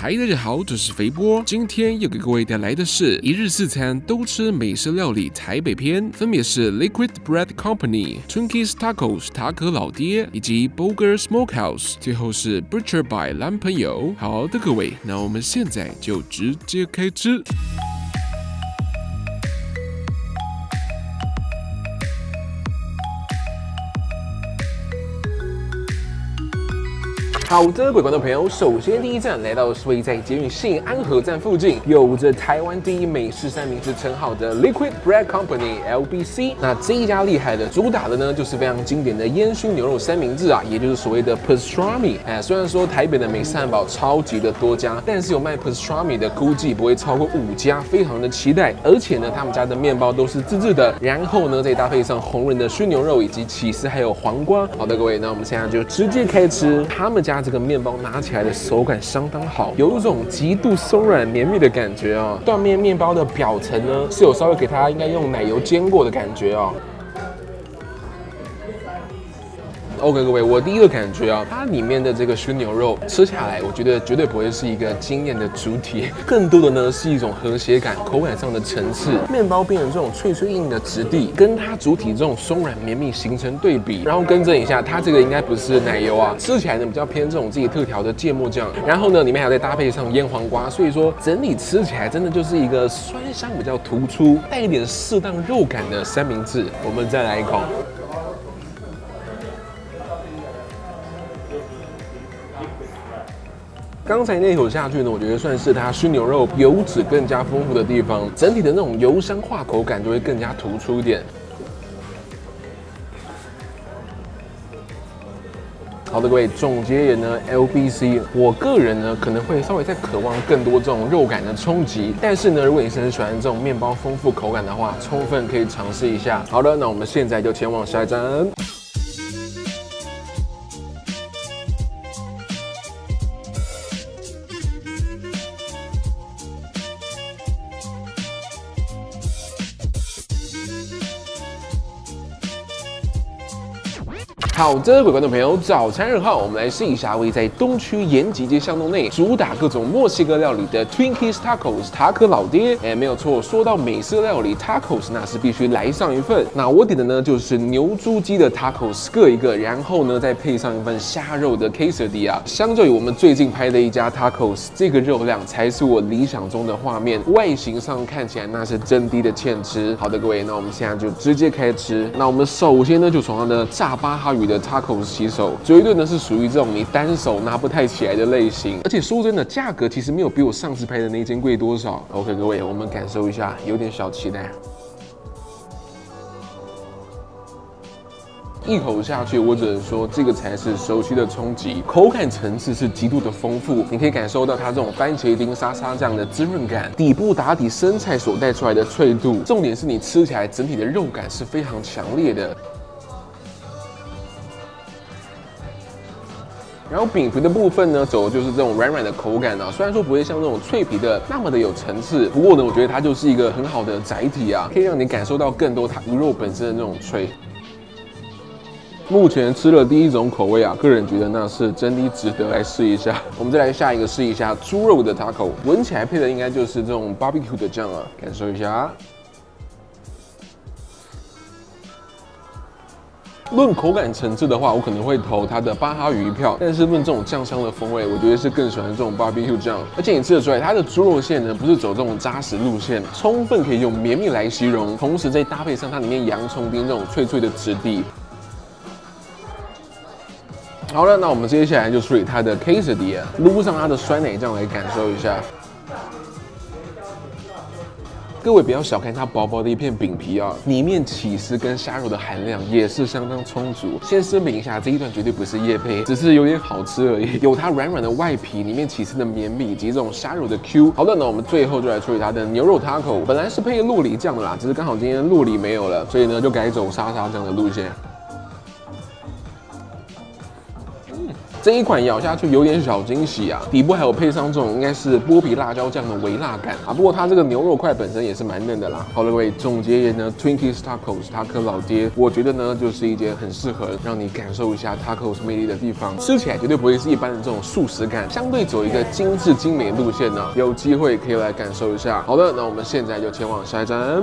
嗨，大家好，这是肥波，今天要给各位带来的是一日四餐都吃美式料理台北篇，分别是 Liquid Bread Company、Twinkies Tacos 塔可老爹以及 Burger Smokehouse， 最后是 Butcher by 蓝朋友。好的，各位，那我们现在就直接开吃。好的，各位观众朋友，首先第一站来到的是位在捷运信安和站附近，有着台湾第一美式三明治称号的 Liquid Bread Company (LBC)。那这一家厉害的，主打的呢就是非常经典的烟熏牛肉三明治啊，也就是所谓的 Pastrami。虽然说台北的美式汉堡超级的多家，但是有卖 Pastrami 的估计不会超过5家，非常的期待。而且呢，他们家的面包都是自制的，然后呢再搭配上红润的熏牛肉以及起司还有黄瓜。好的，各位，那我们现在就直接开吃他们家这个面包拿起来的手感相当好，有一种极度松软绵密的感觉哦。断面面包的表层呢是有稍微给它应该用奶油煎过的感觉哦。OK， 各位，我第一个感觉啊，它里面的这个熏牛肉吃下来，我觉得绝对不会是一个惊艳的主体，更多的呢是一种和谐感、口感上的层次。面包边的这种脆脆硬的质地，跟它主体这种松软绵密形成对比。然后更正一下，它这个应该不是奶油啊，吃起来呢比较偏这种自己特调的芥末酱。然后呢，里面还要再搭配上腌黄瓜，所以说整体吃起来真的就是一个酸香比较突出，带一点适当肉感的三明治。我们再来一口。刚才那口下去呢，我觉得算是它熏牛肉油脂更加丰富的地方，整体的那种油香化口感就会更加突出一点。好的，各位，总结言呢 ，LBC， 我个人呢可能会稍微再渴望更多这种肉感的冲击，但是呢，如果你是很喜欢这种面包丰富口感的话，充分可以尝试一下。好的，那我们现在就前往下一站。好的，各位观众朋友，早餐2号，我们来试一下位在东区延吉街巷弄内，主打各种墨西哥料理的 Twinkies Tacos 塔可老爹。没有错，说到美式料理 Tacos， 那是必须来上一份。那我点的呢就是牛猪鸡的 Tacos 各一个，然后呢再配上一份虾肉的 Quesadilla。相较于我们最近拍的一家 Tacos， 这个肉量才是我理想中的画面，外形上看起来那是真的欠吃。好的，各位，那我们现在就直接开吃。那我们首先呢就从它的炸巴哈鱼的 Tacos 起手，绝对呢是属于这种你单手拿不太起来的类型，而且说真的，价格其实没有比我上次拍的那间贵多少。OK， 各位，我们感受一下，有点小期待。一口下去，我只能说这个才是熟悉的冲击，口感层次是极度的丰富，你可以感受到它这种番茄丁沙沙酱的滋润感，底部打底生菜所带出来的脆度，重点是你吃起来整体的肉感是非常强烈的。然后饼皮的部分呢，走的就是这种软软的口感啊，虽然说不会像这种脆皮的那么的有层次，不过呢，我觉得它就是一个很好的载体啊，可以让你感受到更多它鱼肉本身的那种脆。目前吃了第一种口味啊，个人觉得那是真的值得来试一下。我们再来下一个试一下猪肉的 taco， 闻起来配的应该就是这种 barbecue 的酱啊，感受一下。论口感层次的话，我可能会投它的巴哈鱼一票，但是论这种酱香的风味，我觉得是更喜欢这种 barbecue 酱。而且你吃得出来，它的猪肉馅呢不是走这种扎实路线，充分可以用绵密来形容，同时再搭配上它里面洋葱丁这种脆脆的质地。好了，那我们接下来就处理它的 Quesadilla， 撸上它的酸奶酱来感受一下。各位不要小看它薄薄的一片饼皮啊，里面起司跟虾肉的含量也是相当充足。先声明一下，这一段绝对不是业配，只是有点好吃而已。有它软软的外皮，里面起司的绵密以及这种虾肉的 Q。好的，那我们最后就来处理它的牛肉 taco， 本来是配酪梨酱的啦，只是刚好今天酪梨没有了，所以呢就改走沙沙酱的路线。 这一款咬下去有点小惊喜啊，底部还有配上这种应该是剥皮辣椒酱的微辣感啊。不过它这个牛肉块本身也是蛮嫩的啦。好了，各位，总结而言呢 ，Twinkies Tacos 塔可老爹，我觉得呢就是一间很适合让你感受一下 Tacos 魅力的地方，吃起来绝对不会是一般的这种速食感，相对走一个精致精美的路线呢。有机会可以来感受一下。好的，那我们现在就前往下一站。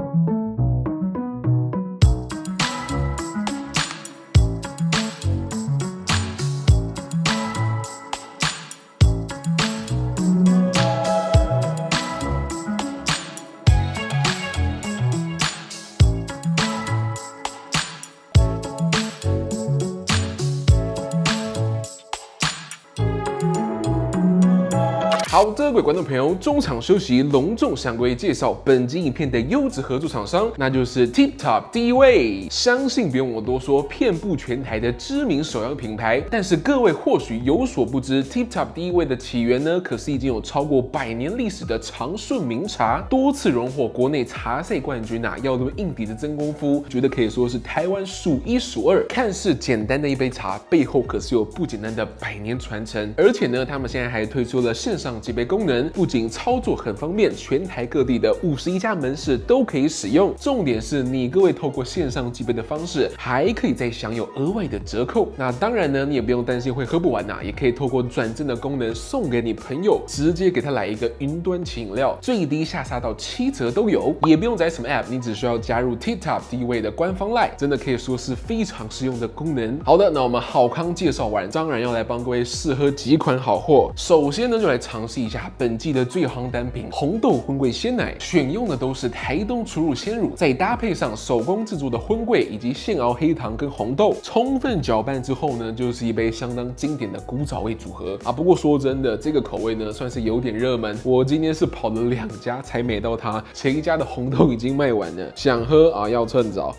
好的，各位观众朋友，中场休息，隆重向各位介绍本集影片的优质合作厂商，那就是 TipTop 第一位。相信不用我多说，遍布全台的知名手摇品牌。但是各位或许有所不知 ，TipTop 第一位的起源呢，可是已经有超过100年历史的长顺茗茶，多次荣获国内茶赛冠军啊，要论硬底的真功夫，觉得可以说是台湾数1数2。看似简单的一杯茶，背后可是有不简单的100年传承。而且呢，他们现在还推出了线上几杯功能，不仅操作很方便，全台各地的51家门市都可以使用。重点是你各位透过线上寄杯的方式，还可以再享有额外的折扣。那当然呢，你也不用担心会喝不完也可以透过转赠的功能送给你朋友，直接给他来一个云端请饮料，最低下杀到7折都有。也不用载什么 App， 你只需要加入 TipTop 第一位的官方 LINE， 真的可以说是非常实用的功能。好的，那我们好康介绍完，当然要来帮各位试喝几款好货。首先呢，就来尝试一下本季的最夯单品红豆荤桂鲜奶，选用的都是台东初乳鲜乳，再搭配上手工制作的荤桂以及现熬黑糖跟红豆，充分搅拌之后呢，就是一杯相当经典的古早味组合啊。不过说真的，这个口味呢算是有点热门，我今天是跑了2家才买到它，前一家的红豆已经卖完了，想喝要趁早。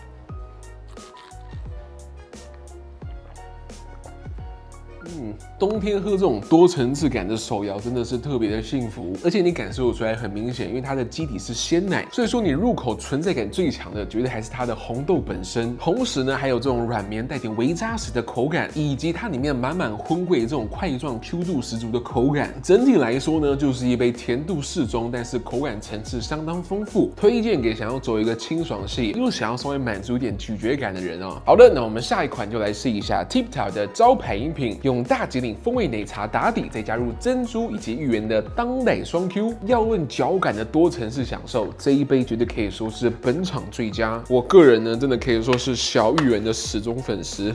冬天喝这种多层次感的手摇真的是特别的幸福，而且你感受出来很明显，因为它的基底是鲜奶，所以说你入口存在感最强的，绝对还是它的红豆本身。同时呢，还有这种软绵带点微扎实的口感，以及它里面满满荤桂这种块状 Q 度十足的口感。整体来说呢，就是一杯甜度适中，但是口感层次相当丰富，推荐给想要走一个清爽系，又想要稍微满足一点咀嚼感的人啊。好的，那我们下一款就来试一下 TipTop 的招牌饮品，用大吉岭风味奶茶打底，再加入珍珠以及芋圆的当代双 Q。要论嚼感的多层次享受，这一杯绝对可以说是本场最佳。我个人呢，真的可以说是小芋圆的死忠粉丝。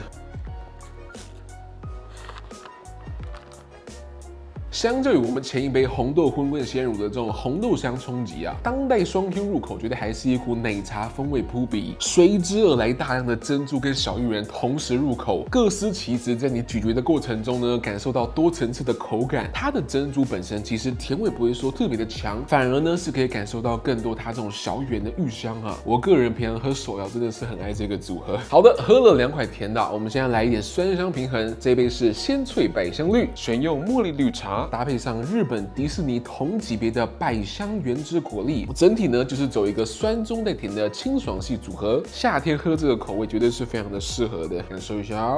相较于我们前一杯红豆荤桂鲜乳的这种红豆香冲击当代双 Q 入口绝对还是一股奶茶风味扑鼻，随之而来大量的珍珠跟小芋圆同时入口，各司其职，在你咀嚼的过程中呢，感受到多层次的口感。它的珍珠本身其实甜味不会说特别的强，反而呢是可以感受到更多它这种小芋圆的芋香我个人平常喝手摇真的是很爱这个组合。好的，喝了2款甜的，我们现在来一点酸香平衡。这杯是鲜萃百香绿，选用茉莉绿茶，搭配上日本迪士尼同级别的百香原汁果粒，整体呢就是走一个酸中带甜的清爽系组合。夏天喝这个口味绝对是非常的适合的，感受一下。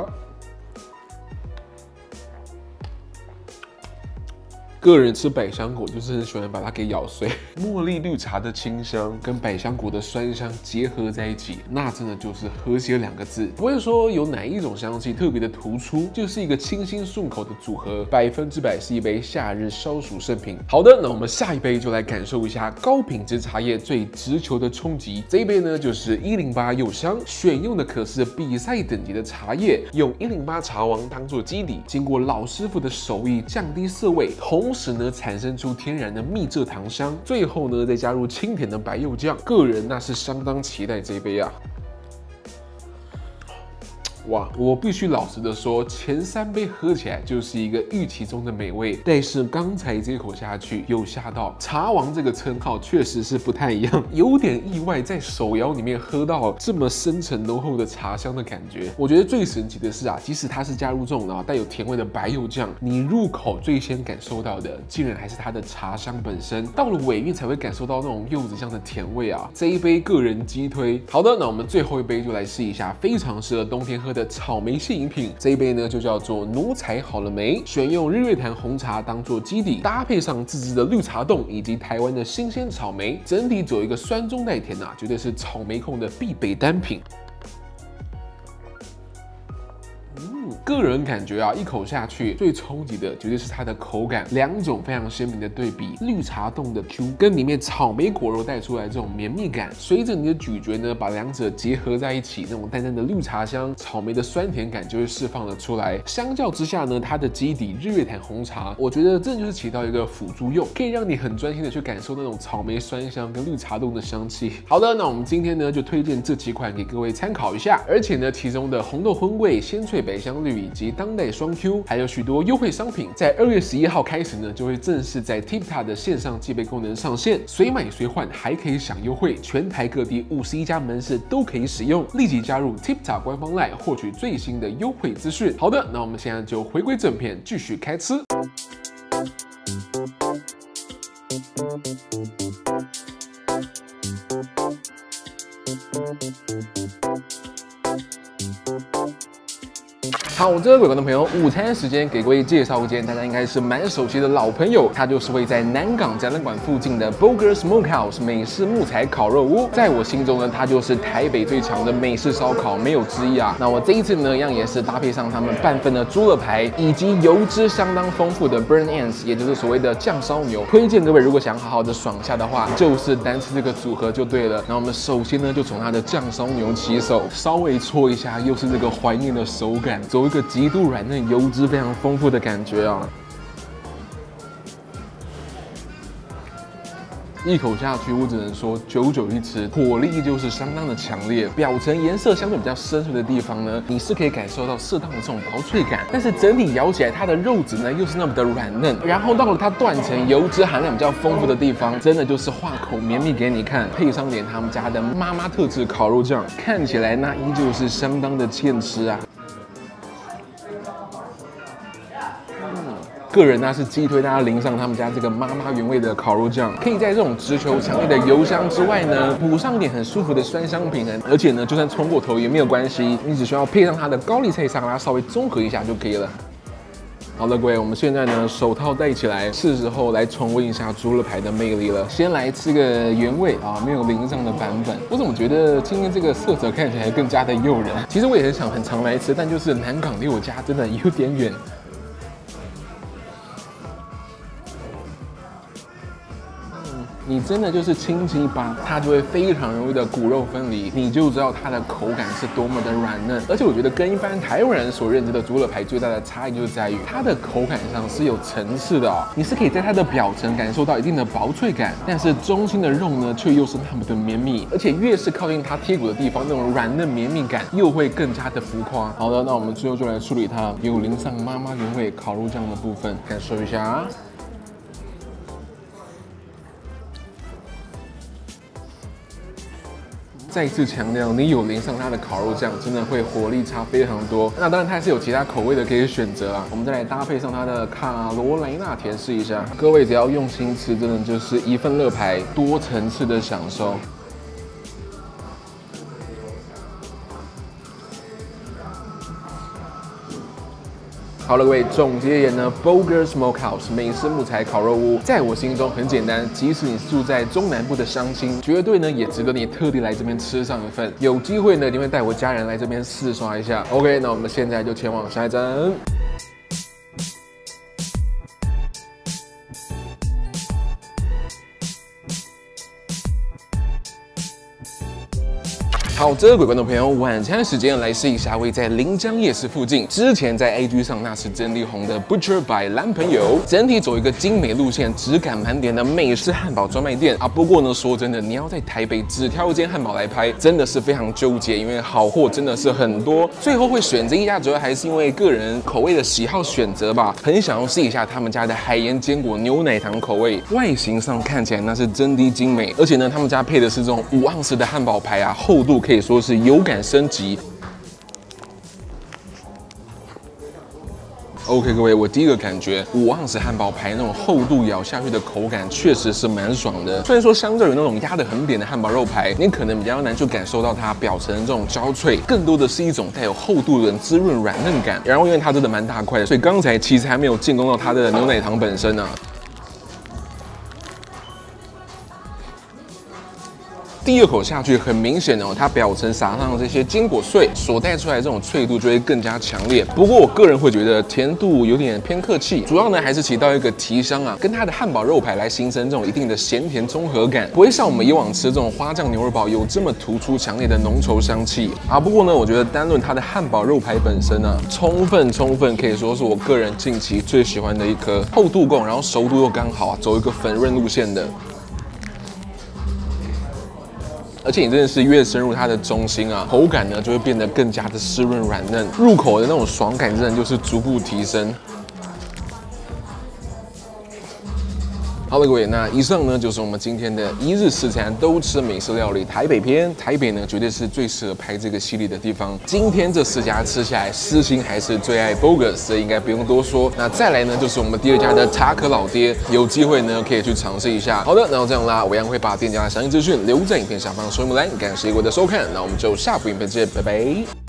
个人吃百香果就是很喜欢把它给咬碎，茉莉绿茶的清香跟百香果的酸香结合在一起，那真的就是和谐2个字，不会说有哪一种香气特别的突出，就是一个清新顺口的组合，100%是一杯夏日消暑圣品。好的，那我们下一杯就来感受一下高品质茶叶最直球的冲击。这一杯呢就是108柚香，选用的可是比赛等级的茶叶，用108茶王当做基底，经过老师傅的手艺降低涩味，同时呢产生出天然的蜜蔗糖香，最后呢再加入清甜的白柚酱，个人那是相当期待这一杯哇，我必须老实的说，前3杯喝起来就是一个预期中的美味，但是刚才这口下去有吓到。茶王这个称号确实是不太一样，有点意外，在手摇里面喝到这么深沉浓厚的茶香的感觉。我觉得最神奇的是即使它是加入这种带有甜味的白柚酱，你入口最先感受到的竟然还是它的茶香本身，到了尾韵才会感受到那种柚子香的甜味这一杯个人击推。好的，那我们最后一杯就来试一下非常适合冬天喝的草莓系饮品。这一杯呢就叫做奴才好了没，选用日月潭红茶当做基底，搭配上自制的绿茶冻以及台湾的新鲜草莓，整体走一个酸中带甜绝对是草莓控的必备单品。个人感觉一口下去最冲击的绝对是它的口感，两种非常鲜明的对比，绿茶冻的 Q 跟里面草莓果肉带出来这种绵密感，随着你的咀嚼呢，把两者结合在一起，那种淡淡的绿茶香，草莓的酸甜感就会释放了出来。相较之下呢，它的基底日月潭红茶，我觉得这就是起到一个辅助用，可以让你很专心的去感受那种草莓酸香跟绿茶冻的香气。好的，那我们今天呢就推荐这几款给各位参考一下，而且呢，其中的红豆荤味、鲜脆百香绿以及当代双 Q， 还有许多优惠商品，在2月11号开始呢，就会正式在 TIPTA 的线上寄备功能上线，随买随换，还可以享优惠，全台各地51家门市都可以使用。立即加入 TIPTA 官方 LINE 获取最新的优惠资讯。好的，那我们现在就回归正片，继续开吃。好，这个鬼鬼的朋友，午餐时间给各位介绍一间大家应该是蛮熟悉的老朋友，它就是位在南港展览馆附近的 Boger Smokehouse 美式木材烤肉屋。在我心中呢，它就是台北最强的美式烧烤，没有之一啊。那我这一次呢，一样也是搭配上他们半份的猪肋排，以及油脂相当丰富的 Burn Ends， 也就是所谓的酱烧牛。推荐各位如果想好好的爽下的话，就是单吃这个组合就对了。那我们首先呢，就从它的酱烧牛起手，稍微搓一下，又是这个怀念的手感，走一个极度软嫩、油脂非常丰富的感觉啊！一口下去，我只能说久久一吃，火力就是相当的强烈。表层颜色相对比较深邃的地方呢，你是可以感受到适当的这种薄脆感，但是整体咬起来，它的肉质呢又是那么的软嫩。然后到了它断层、油脂含量比较丰富的地方，真的就是化口绵密给你看。配上点他们家的妈妈特制烤肉酱，看起来那依旧是相当的欠吃啊！个人呢是激推大家淋上他们家这个妈妈原味的烤肉酱，可以在这种直球强烈的油香之外呢，补上一点很舒服的酸香平衡，而且呢，就算冲过头也没有关系，你只需要配上它的高丽菜沙拉稍微综合一下就可以了。好了，各位，我们现在呢手套戴起来，是时候来重温一下猪肋排的魅力了。先来吃个原味啊，没有淋上的版本。我怎么觉得今天这个色泽看起来更加的诱人？其实我也很想很常来吃，但就是南港离我家真的有点远。你真的就是轻轻一扒，它就会非常容易的骨肉分离，你就知道它的口感是多么的软嫩。而且我觉得跟一般台湾人所认知的猪肋排最大的差异就是在于它的口感上是有层次的哦，你是可以在它的表层感受到一定的薄脆感，但是中心的肉呢却又是那么的绵密，而且越是靠近它贴骨的地方，那种软嫩绵密感又会更加的浮夸。好的，那我们最后就来处理它有淋上妈妈原味烤肉酱的部分，感受一下啊。再一次强调，你有淋上它的烤肉酱，真的会火力差非常多。那当然，它还是有其他口味的可以选择啊。我们再来搭配上它的卡罗莱纳甜试一下。各位只要用心吃，真的就是一份肋排多层次的享受。好了，各位，总结而言呢 ，Boger Smokehouse 美式木材烤肉屋，在我心中很简单，即使你住在中南部的乡亲，绝对呢也值得你特地来这边吃上一份。有机会呢，一定会带我家人来这边试刷一下。OK， 那我们现在就前往下一站。好，这个鬼观众朋友，晚餐时间来试一下位在临江夜市附近，之前在 IG 上那是真力红的 Butcher by 蓝朋友，整体走一个精美路线，质感满点的美式汉堡专卖店啊。不过呢，说真的，你要在台北只挑一间汉堡来拍，真的是非常纠结，因为好货真的是很多，最后会选择一家，主要还是因为个人口味的喜好选择吧。很想要试一下他们家的海盐坚果牛奶糖口味，外形上看起来那是真的精美，而且呢，他们家配的是这种5盎司的汉堡排啊，厚度可以说是有感升级。 OK， 各位，我第一个感觉5盎司汉堡排那种厚度咬下去的口感确实是蛮爽的。虽然说相对于那种压得很扁的汉堡肉排，你可能比较难去感受到它表层的这种焦脆，更多的是一种带有厚度的滋润软嫩感。然后因为它真的蛮大块的，所以刚才其实还没有进攻到它的牛奶糖本身啊。第二口下去，很明显哦，它表层撒上这些坚果碎，所带出来这种脆度就会更加强烈。不过我个人会觉得甜度有点偏客气，主要呢还是起到一个提香啊，跟它的汉堡肉排来形成这种一定的咸甜综合感，不会像我们以往吃这种花酱牛肉堡有这么突出强烈的浓稠香气啊。不过呢，我觉得单论它的汉堡肉排本身啊，充分可以说是我个人近期最喜欢的一颗，厚度够，然后熟度又刚好啊，走一个粉润路线的。而且你真的是越深入它的中心啊，口感呢就会变得更加的湿润软嫩，入口的那种爽感真的就是逐步提升。好了，各位，那以上呢就是我们今天的一日四餐都吃美食料理台北篇。台北呢绝对是最适合拍这个系列的地方。今天这4家吃下来，私心还是最爱 Bogus， 这应该不用多说。那再来呢就是我们第2家的塔可老爹，有机会呢可以去尝试一下。好的，那这样啦，我一样会把店家的详细资讯留在影片下方说明栏。感谢各位的收看，那我们就下部影片见，拜拜。